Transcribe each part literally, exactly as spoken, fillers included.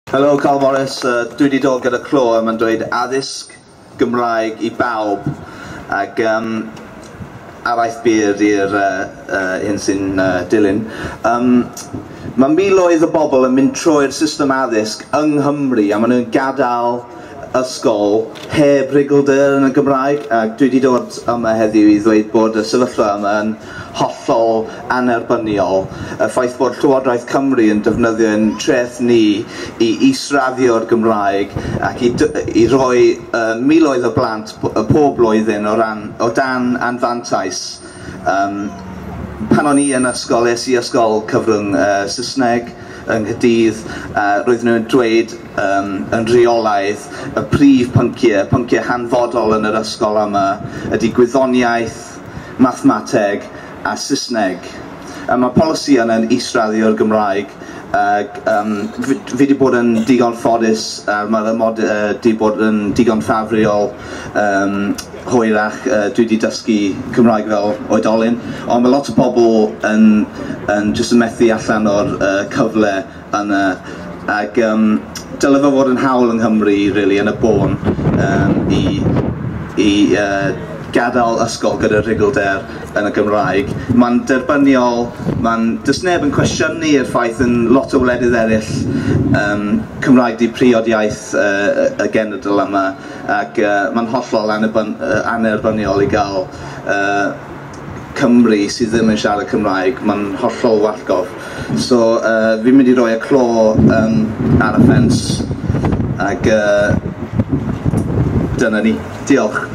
Helo, Carl Morris. Uh, dwi wedi dod gyda clo yma'n dweud addysg Gymraeg i bawb ac um, araith byr i'r uh, uh, hyn sy'n uh, dilyn. Um, mae miloedd o bobl yn mynd trwy'r system addysg yng Nghymru a maen nhw'n gadael ysgol heb rigolder yn y Gymraeg ac dwi wedi dod yma heddiw i ddweud bod y sefyllfa yma yn hollol anerbyniol. Y ffaith bod Llywodraeth Cymru yn defnyddio'n treth ni i israddio'r Gymraeg ac i, i roi uh, miloedd o blant y pob blwyddyn o, ran, o dan anfantais. Um, pan o'n i yn ysgol, es i ysgol cyfrwng uh, Saesneg yng Nghaerdydd, uh, roedden nhw'n dweud um, yn reolaidd y prif pynciau, pynciau hanfodol yn yr ysgol yma ydy gwyddoniaeth, mathemateg a Saesneg. Um, mae polisi yna'n israddio'r Gymraeg ac um, fi wedi bod yn digon ffodus a mae'r mod wedi uh, bod yn digon ffafriol um, hwyrach. Uh, dwi wedi dysgu Cymraeg fel oedolyn, ond mae lot o bobl yn, yn jyst yn methu allan o'r uh, cyfle yna ac um, dylai fe fod yn hawl yng Nghymru really, yn y bôn um, i, i uh, gadael ysgol gyda rigolder yn y Gymraeg. Mae'n derbyniol, mae'n dys neb yn cwestiynu'r ffaith yn lot o wledydd eraill um, Cymraeg di priod iaith uh, y genedl yma ac uh, mae'n hollol anerbyniol i gael uh, Cymru sydd ddim yn siarad Cymraeg. Mae'n hollol wallgof. So uh, fi'n mynd i roi y clo um, ar y ffens ac uh, dyna ni. Diolch.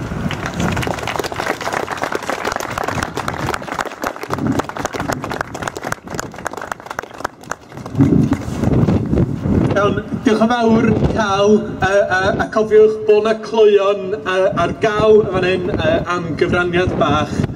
Diolch yn fawr cael uh, uh, a cofiwch bod yna cloeon uh, ar gael fan hyn uh, am gyfraniad bach.